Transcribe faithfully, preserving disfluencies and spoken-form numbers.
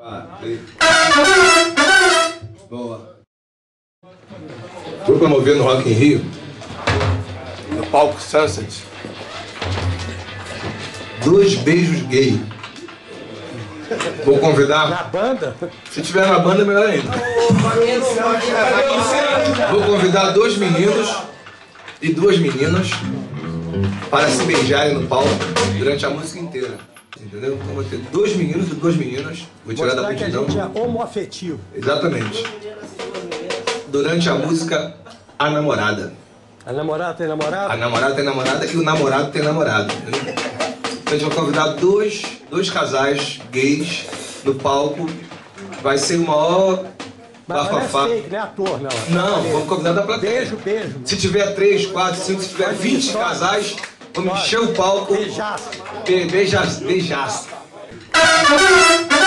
Ah, boa. Vou promover no Rock in Rio, no palco Sunset, dois beijos gay. Vou convidar. Na banda? Se tiver na banda, melhor ainda. Vou convidar dois meninos e duas meninas para se beijarem no palco durante a música inteira. Entendeu? Então vou ter dois meninos e duas meninas. Vou tirar da multidão. Que a gente é homoafetivo. Exatamente. Durante a música A Namorada. A namorada tem namorado? A namorada tem namorada e o namorado tem namorado. Entendeu? Então a gente vai convidar dois, dois casais gays no palco. Vai ser o maior bafafá. Não é fake, não é ator, não. Não, vamos convidar da plateia. Beijo, beijo. Se tiver três, quatro, cinco, se tiver vinte casais, vamos encher o palco. Beijaço. Be- Beijaço. Beijaço.